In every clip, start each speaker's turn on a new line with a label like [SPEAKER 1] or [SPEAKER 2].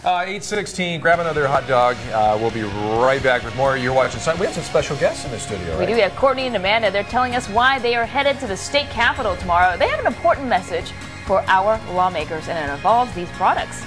[SPEAKER 1] 8:16. Grab another hot dog. We'll be right back with more. You're watching Sun. We have some special guests in the studio, right?
[SPEAKER 2] We do. We have Courtney and Amanda. They're telling us why they are headed to the state capitol tomorrow. They have an important message for our lawmakers, and it involves these products.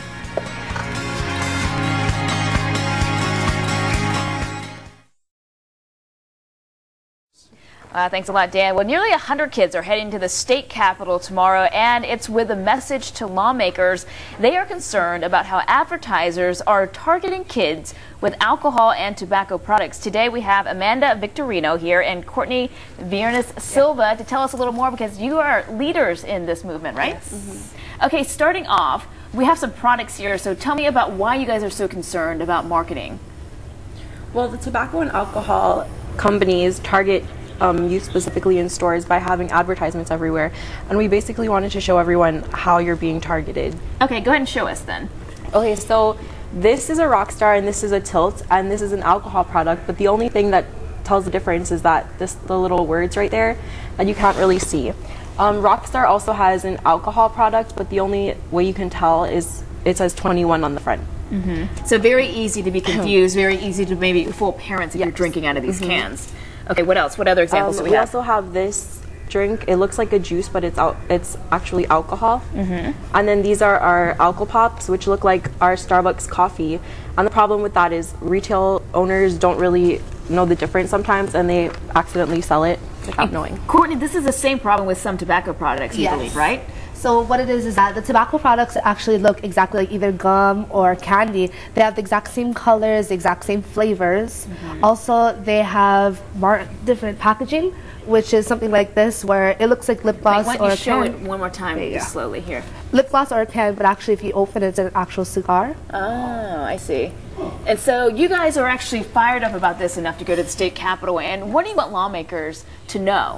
[SPEAKER 2] Thanks a lot, Dan. Well, nearly 100 kids are heading to the state capitol tomorrow, and it's with a message to lawmakers. They are concerned about how advertisers are targeting kids with alcohol and tobacco products. Today we have Amanda Victorino here and Courtney Viernes Silva to tell us a little more, because you are leaders in this movement, right? Yes. Mm-hmm. Okay, starting off, we have some products here, so tell me about why you guys are so concerned about marketing.
[SPEAKER 3] Well, the tobacco and alcohol companies target youth specifically in stores by having advertisements everywhere, and we basically wanted to show everyone how you're being targeted.
[SPEAKER 2] Okay, go ahead and show us then.
[SPEAKER 3] Okay, so this is a Rockstar and this is a Tilt, and this is an alcohol product, but the only thing that tells the difference is that the little words right there that you can't really see. Rockstar also has an alcohol product, but the only way you can tell is it says 21 on the front.
[SPEAKER 2] Mm-hmm. So very easy to be confused, very easy to maybe fool parents if you're drinking out of these cans. Okay, what else? What other examples do we have?
[SPEAKER 3] We also have this drink. It looks like a juice, but it's actually alcohol. And then these are our Alco Pops, which look like our Starbucks coffee. And the problem with that is retail owners don't really know the difference sometimes, and they accidentally sell it without knowing.
[SPEAKER 2] Courtney, this is the same problem with some tobacco products, you believe, right?
[SPEAKER 4] So what it is that the tobacco products actually look exactly like either gum or candy. They have the exact same colors, the exact same flavors. Also, they have different packaging, which is something like this, where it looks like lip gloss or a can.
[SPEAKER 2] Why don't you show it one more time, just slowly here.
[SPEAKER 4] Lip gloss or a can, but actually if you open it, it's an actual cigar.
[SPEAKER 2] Oh, I see. And so you guys are actually fired up about this enough to go to the state capitol. And what do you want lawmakers to know?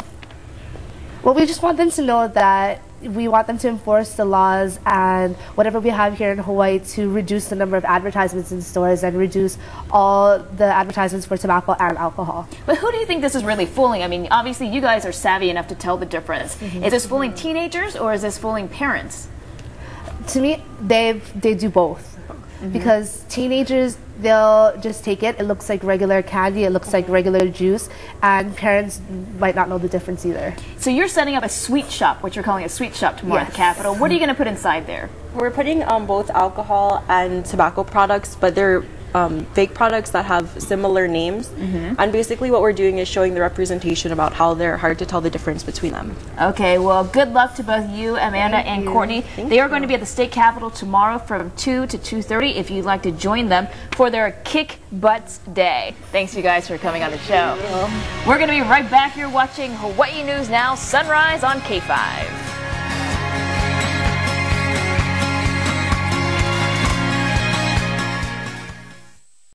[SPEAKER 4] Well, we just want them to know that we want them to enforce the laws and whatever we have here in Hawaii to reduce the number of advertisements in stores and reduce all the advertisements for tobacco and alcohol.
[SPEAKER 2] But who do you think this is really fooling? I mean, obviously you guys are savvy enough to tell the difference. Is this fooling teenagers or is this fooling parents?
[SPEAKER 4] To me, they do both. Because teenagers, they'll just take it. It looks like regular candy. It looks like regular juice. And parents might not know the difference either.
[SPEAKER 2] So you're setting up a sweet shop, what you're calling a sweet shop tomorrow at the Capitol. What are you going to put inside there?
[SPEAKER 3] We're putting both alcohol and tobacco products, but they're fake products that have similar names. And basically what we're doing is showing the representation about how they're hard to tell the difference between them.
[SPEAKER 2] Okay, well, good luck to both you, Amanda and Courtney. They are going to be at the state capitol tomorrow from 2 to 2:30 if you'd like to join them for their Kick Butts Day. Thanks, you guys, for coming on the show. We're going to be right back here watching Hawaii News Now Sunrise on K5.